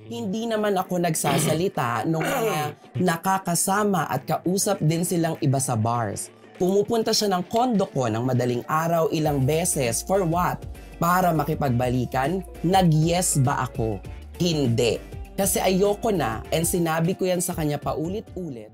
Hindi naman ako nagsasalita nung mga nakakasama at kausap din silang iba sa bars. Pumupunta siya ng kondo ko ng madaling araw ilang beses for what? Para makipagbalikan? Nag-yes ba ako? Hindi. Kasi ayoko na and sinabi ko yan sa kanya paulit-ulit.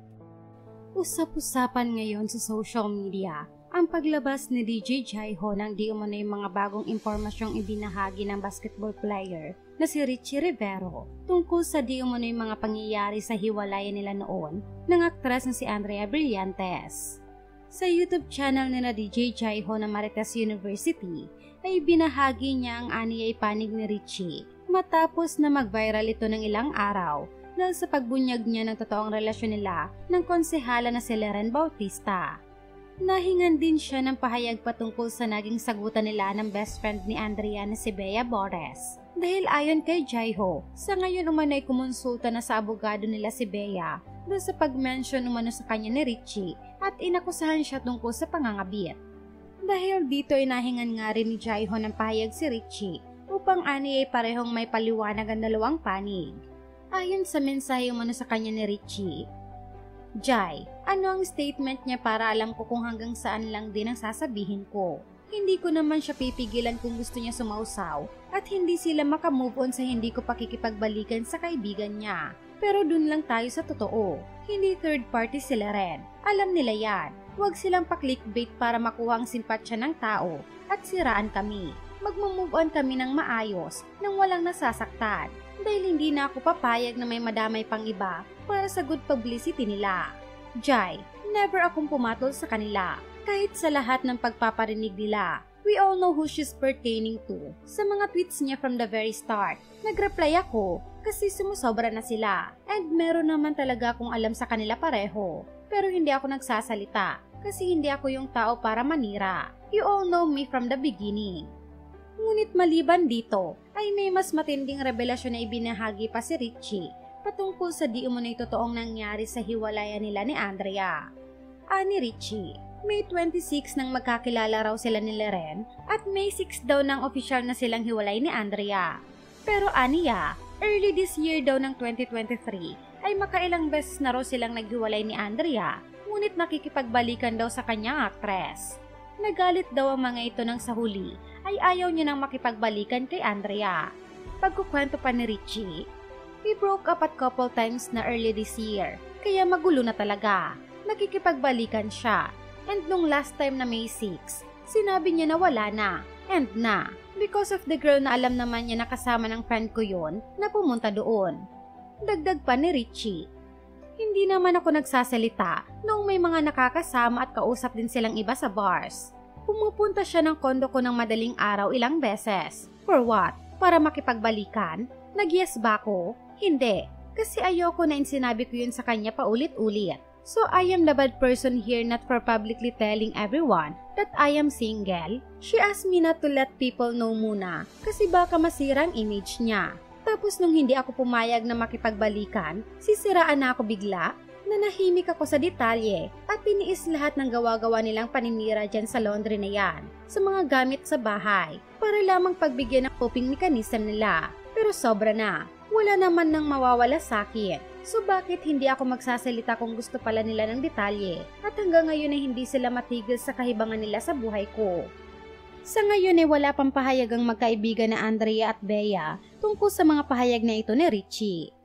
Usap-usapan ngayon sa social media ang paglabas ni DJ Jaiho ng di umano yung mga bagong impormasyong ibinahagi ng basketball player na si Richie Rivero tungkol sa di umano yung mga pangyayari sa hiwalayan nila noon ng aktres na si Andrea Brillantes. Sa YouTube channel nila DJ Jaiho na Marites University ay binahagi niya ang aniyay panig ni Richie matapos na mag-viral ito ng ilang araw dahil sa pagbunyag niya ng totoong relasyon nila ng konsehala na si Leren Bautista. Nahingan din siya ng pahayag patungkol sa naging sagutan nila ng best friend ni Andrea na si Bea Bores. Dahil ayon kay Jaiho, sa ngayon umano ay kumonsulta na sa abogado nila si Bea dahil sa pag-mention umano sa kanya ni Richie at inakusahan siya tungkol sa pangangabit. Dahil dito ay nahingan nga rin ni Jaiho ng pahayag si Richie upang ani ay parehong may paliwanag ang dalawang panig. Ayon sa mensahe umano sa kanya ni Richie, Jai, ano ang statement niya para alam ko kung hanggang saan lang din ang sasabihin ko? Hindi ko naman siya pipigilan kung gusto niya sumausaw at hindi sila makamove on sa hindi ko pakikipagbalikan sa kaibigan niya. Pero dun lang tayo sa totoo. Hindi third party sila rin. Alam nila yan. Huwag silang pa-clickbait para makuha ang simpatsya ng tao at siraan kami. Magmumove on kami ng maayos nang walang nasasaktan. Dahil hindi na ako papayag na may madamay pang iba para sa good publicity nila. Jai, never akong pumatol sa kanila. Kahit sa lahat ng pagpaparinig nila, we all know who she's pertaining to. Sa mga tweets niya from the very start, nag-reply ako kasi sumusobra na sila. And meron naman talaga akong alam sa kanila pareho. Pero hindi ako nagsasalita kasi hindi ako yung tao para manira. You all know me from the beginning. Ngunit maliban dito, ay may mas matinding revelasyon na ibinahagi pa si Richie patungkol sa di umunay totoong nangyari sa hiwalayan nila ni Andrea. Ani Richie, May 26 nang magkakilala raw sila ni Leren at May 6 daw nang opisyal na silang hiwalay ni Andrea. Pero aniya, early this year daw ng 2023 ay makailang beses na raw silang naghiwalay ni Andrea, ngunit nakikipagbalikan daw sa kanyang aktres. Nagalit daw ang mga ito nang sa huli ay ayaw niya nang makipagbalikan kay Andrea. Pagkukwento pa ni Richie, we broke up at couple times na early this year, kaya magulo na talaga. Nakikipagbalikan siya, and nung last time na May 6, sinabi niya na wala na, and na, because of the girl na alam naman niya na kasama ng friend ko yon na pumunta doon. Dagdag pa ni Richie, hindi naman ako nagsasalita noong may mga nakakasama at kausap din silang iba sa bars. Pumupunta siya ng kondo ko ng madaling araw ilang beses. For what? Para makipagbalikan? Nag-yes ba ako? Hindi. Kasi ayoko na sinabi ko yun sa kanya paulit-ulit. So I am the bad person here not for publicly telling everyone that I am single. She asked me not to let people know muna kasi baka masira ang image niya. Tapos nung hindi ako pumayag na makipagbalikan, sisiraan na ako bigla. Nanahimik ako sa detalye at tiniis lahat ng gawa-gawa nilang paninira dyan sa laundry na yan, sa mga gamit sa bahay, para lamang pagbigyan ng coping mechanism nila. Pero sobra na, wala naman nang mawawala sa akin. So bakit hindi ako magsasalita kung gusto pala nila ng detalye? At hanggang ngayon ay hindi sila matigil sa kahibangan nila sa buhay ko. Sa ngayon ay wala pang pahayag ang magkaibigan na Andrea at Bea tungkol sa mga pahayag na ito ni Richie.